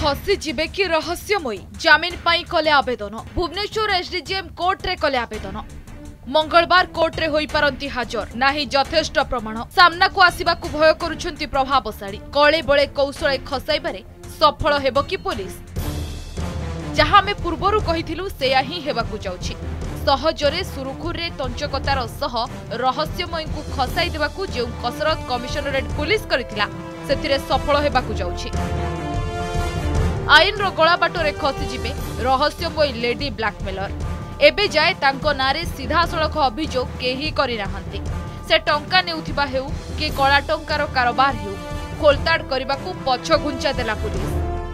खसी जिबे कि रहस्यमयी जामिन पाई कले आवेदन भुवनेश्वर एसडीजेएम कोर्ट रे कले आवेदन मंगलवार कोर्ट रे होई पारंती हाजर नाही यथेष्ट प्रमाण सामना को आसीबा को भय करूछंती प्रभावशाली कळे बळे कौशळे खसाइबारे सफल हेबो कि पुलिस जहां में पूर्वरु कहिथिलु सेया ही हेबाकु जाउछि सहजरे सुरुखुरे तंचकतार सह रहस्यमयी को खसाई देबाकु जे कसरत कमिशनरेट पुलिस करिथिला सेथिरे सफल हेबाकु जाउछि आईन रो गला बाटरे खसी जिबे रहस्यमयी लेडी ब्लैकमेलर एबे जाए तांको नारे सीधा सड़क अभियोग केही करि नाहंती से टंका नेउथिबा हेउ कि कला टंकार कारोबार हेउ खोलताड़ करबाकू पछ घुंचा देला पुलिस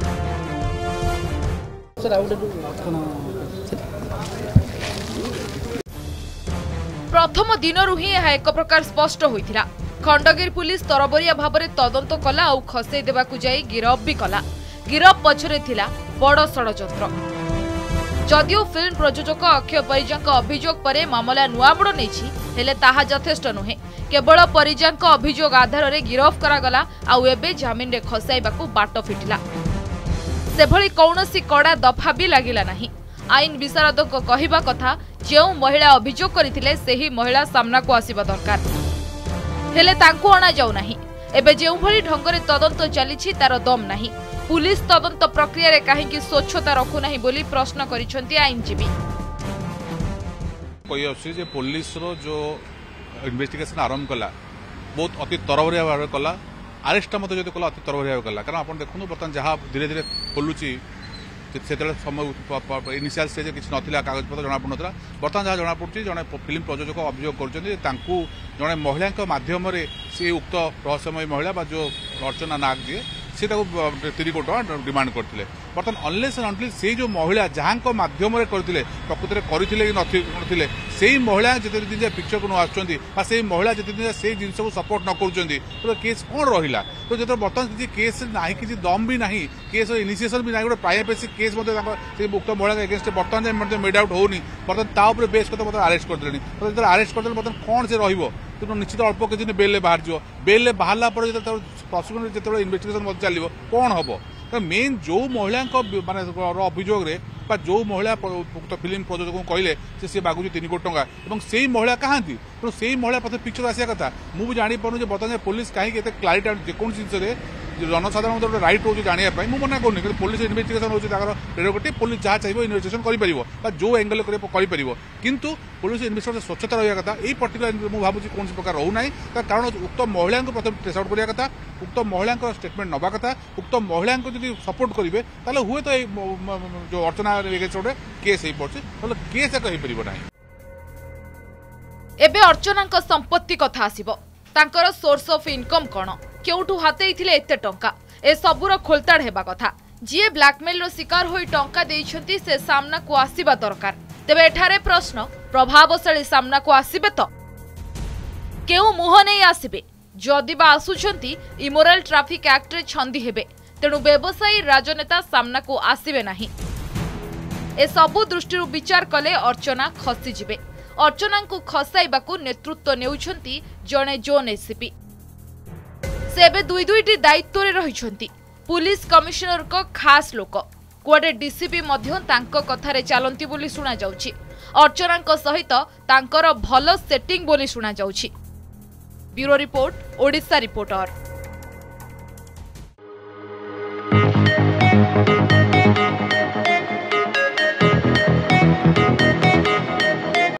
प्रथम दिनरु ही यह एक प्रकार स्पष्ट होइथिला खंडगिरी पुलिस तरबरिया भाबरे तदंत कला और खसई देबाकू जाई गिरफ भी कला गिरफ पछरे थिला बड़ षड़यंत्र जदिओ फिल्म प्रयोजक अक्षय परिजा अभियोग पर मामला नुआ मोड़ नहीं हेले ताहा यथेष्ट नुहे केवल परिजा अभियोग आधार में गिरफ करागला आउ एबे जामिन रे खसाइबाकू बाट फिटिला सेभली कौनसी कड़ा दफा भी लागिला नहीं आईन विशारद कहवा कथा जो महिला अभियोग करथिले सेही महिला सामना को आसीबा दरकार हेले तांकू अणा जाऊ नाही एबे जेउ भली ढंगरे तदंत चलीछि तार दम नाही पुलिस तदंत प्रक्रिया रे काहेकि स्वच्छता रखु नाही बोली प्रश्न करिसंती आईनजीवी कोई अछि जे पुलिस रो जो इन्वेस्टिगेशन आरंभ कला बहुत अति तरबरिया भाव कला अरेस्ट मत जो कला अति तरबरिया कला कारण आपण देखुनु बर्तन जहां धीरे धीरे खोलुची सेतले समय इनिशियल स्टेज किसी नथिला कागज पत्र जना पड़ुनथला बर्तन जहां जना पड़ुची जने फिल्म प्रयोजक अभियोग करछन्ती तांकू जने महिला के माध्यम रे से उक्त रहस्यमय महिला बा जो अर्चना नाग जी से 3 कोटी टका डिमांड करथिले बर्तन अनलेस एंड अनटिल से जो महिला जहां माध्यम रे करथिले प्रकृति करथिले कि नथिले सेही महिला जते दिन जे पिक्चर को न आछन्ती बा सेही महिला जते दिन से जिंस को सपोर्ट न करछन्ती तो केस कोन रहिला तो जते बर्तन किछि केस नाही किछि दम भी नाही केस इनिशिएशन भी नाही गोटे प्राइवेसी केस मते से मुक्त महिला के अगेंस्ट बर्तन जे मते मेड आउट होनी बर्तन ता ऊपर बेस को तो अरेस्ट कर देनी तो जते अरेस्ट कर देले बर्तन कोन से रहिबो तो निश्चित अल्प किछि दिन बेल बाहर जो बेल बाहरला पर जते प्रोसिक्यूशन जते इन्वेस्टिगेशन मते चलिबो कोन हबो तो मेन जो महिला माने अभियोग रे जो महिला उक्त फिल्म प्रयोजक कहले से बागुची 3 कोटी टका और से महिला कहाँ तेणु से महिला पथ पिक्चर आसा कथा मुझे जापर बर्तमान पुलिस कहीं क्लारीटी जेको जिनस जनसाधारण गोटे रईट रोज जानापी मुझे मना करूनी कि पुलिस इन्वेस्टिगेशन होती प्रेरोगेटिव पुलिस जहाँ चाहिए इन्वेस्टिगेशन कर जो एंगल कर किंतु पुलिस इन्वेस्टिगेशन स्वच्छता रहा कथा यही पर्टिकुलर मुझे भावी कौन प्रकार रोना कारण उक्त महिला प्रथम ट्रेस आउट करा कथा उक्त महिला स्टेटमेंट नवा कथा उक्त महिला जो सपोर्ट करेंगे ताले हुए तो जो अर्चना गोटे केस हो पड़े केस एक हो पार एबे अर्चना संपत्ति कथा आसीबो तांकर सोर्स ऑफ इनकम कौन केउठू हातेइथिले एते टंका ए सबुर खोलताड़ हेबा कथा जिए ब्लैकमेल रो शिकार होई टंका देइछंती से सामना को आसीबा दरकार तेबे एठारे प्रश्न प्रभावशाली सामना को आसीबे तो केउ मुह नै आसीबे जदि बा आसुछंती इमोरल ट्रैफिक एक्ट रे छंदी हेबे तेणु व्यवसायी राजनेता सामना को आसीबे नाही ए सबु दृष्टिरु विचार कले अर्चना खसी जिबे अर्चना को खसाइबाकू नेतृत्व नेउछंती जणे जोन एसीपी सेबे दुईटी दायित्व रे रहिछंती पुलिस कमिश्नर को खास लोक कुआडे डीसीपी मध्य तांको कथारे चालंती बोली सुना जाउछि अर्चना को सहित तांकर भलो सेटिंग बोली सुना जाउछि ब्यूरो रिपोर्ट ओडिशा रिपोर्टर।